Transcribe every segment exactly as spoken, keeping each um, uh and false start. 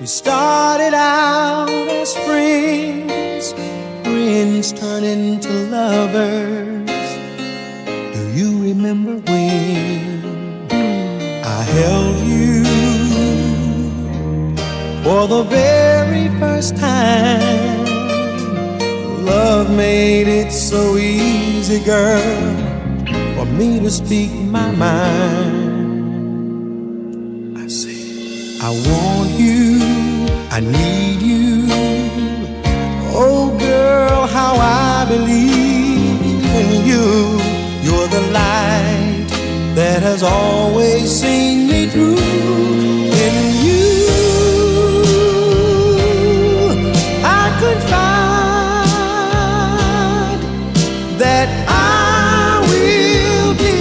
We started out as friends, friends turned into lovers. Do you remember when I held you for the very first time? Love made it so easy, girl, for me to speak my mind. I say, I want you, I need you. Oh girl, how I believe in you. You're the light that has always seen me through. In you I could find that I will be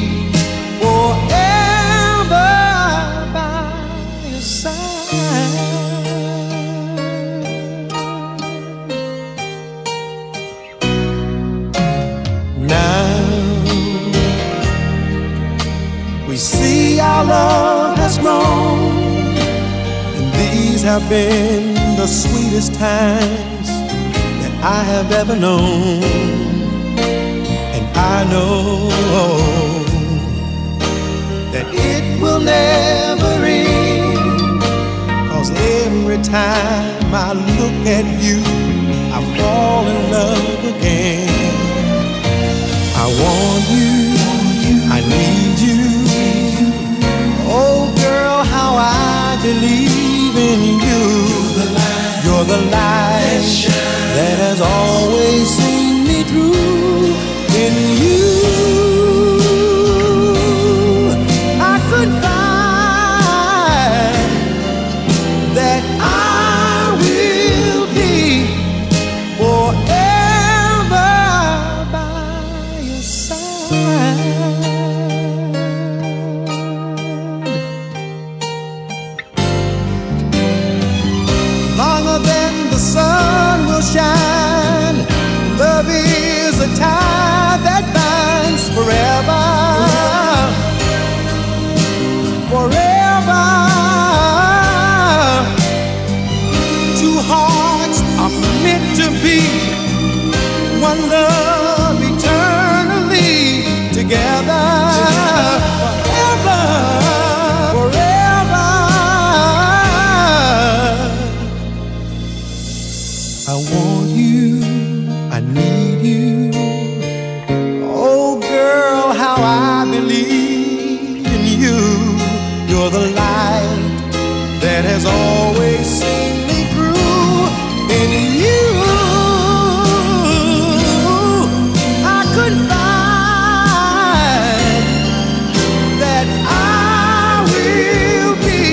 forever by your side. Now we see our love has grown, and these have been the sweetest times that I have ever known. And I know that it will never end, 'cause every time I look at you, I fall in love again. I want you, I need you. Oh girl, how I believe in you. You're the light that has always seen me through. In you I could find that I will be forever by your side. Longer than the sun will shine, love is a tie that binds forever, forever. Two hearts are meant to be, one love eternally together, forever, forever. I want you, I need you. Oh girl, how I believe in you. You're the light that has always seen me through. In you I could find that I will be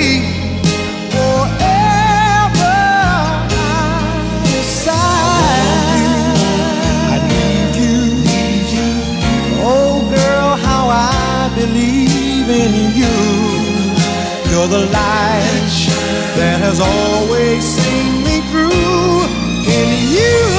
forever by your side. I need you, need you. Oh girl, how I believe in you. You're the light that has always seen me through. In you